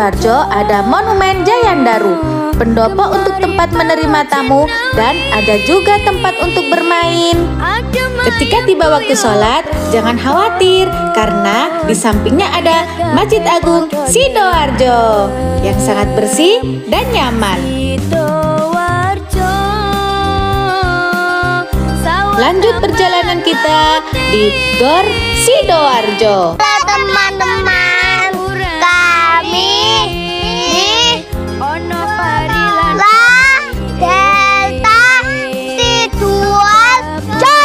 Sidoarjo ada Monumen Jayandaru, pendopo untuk tempat menerima tamu, dan ada juga tempat untuk bermain. Ketika tiba waktu sholat, jangan khawatir karena di sampingnya ada Masjid Agung Sidoarjo yang sangat bersih dan nyaman. Lanjut perjalanan kita di Gor Sidoarjo. Halo teman-teman, kami di La Delta Sidoarjo,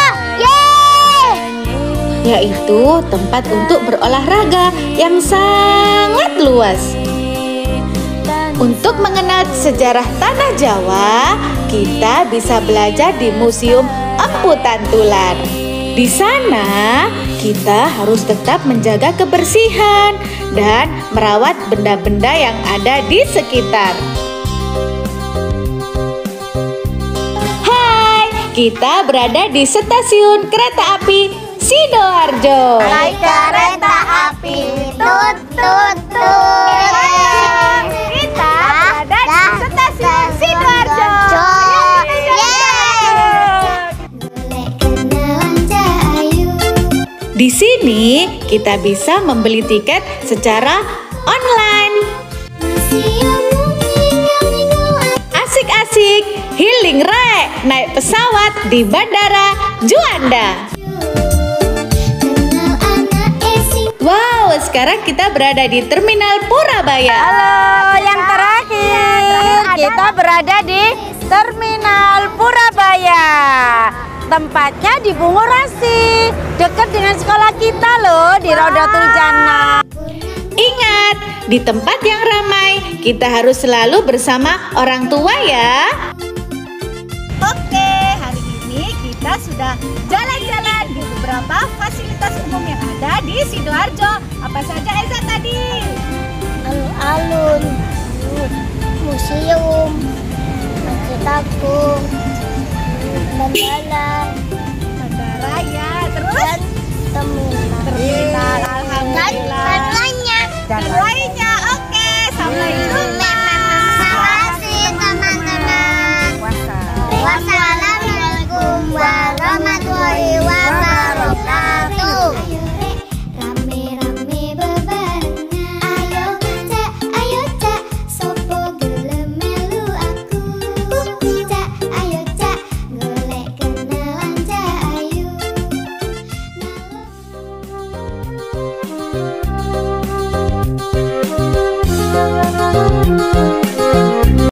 yaitu tempat untuk berolahraga yang sangat luas. Untuk mengenal sejarah tanah Jawa, kita bisa belajar di Museum Empu Tantular. Di sana, kita harus tetap menjaga kebersihan dan merawat benda-benda yang ada di sekitar. Hai, kita berada di stasiun kereta api Sidoarjo. naik kereta api, tut tut tut. Kita berada di stasiun Sidoarjo. Di sini kita bisa membeli tiket secara online. Asik-asik, healing re, naik pesawat di Bandara Juanda. Wow, sekarang kita berada di Terminal Purabaya. Halo, yang terakhir kita berada di Terminal Purabaya. Tempatnya di Bungurasi, dekat dengan sekolah kita loh, di Rodatul Jannah. Ingat, di tempat yang ramai, kita harus selalu bersama orang tua ya. Oke, hari ini kita sudah jalan-jalan di beberapa fasilitas umum yang ada di Sidoarjo. Apa saja Eza tadi? Alun-alun, museum, Masjid Agung, bandara ya, terus dan terminal. Alhamdulillah. Dan lainnya. Oke, sampai jumpa. Terima kasih teman-teman. Wassalamualaikum warahmatullahi wabarakatuh. Rame-rame bebarengan, ayo cak, sopo gelem melu aku. Cak, ayo cak, golek kenalan cak ayu. Thank you.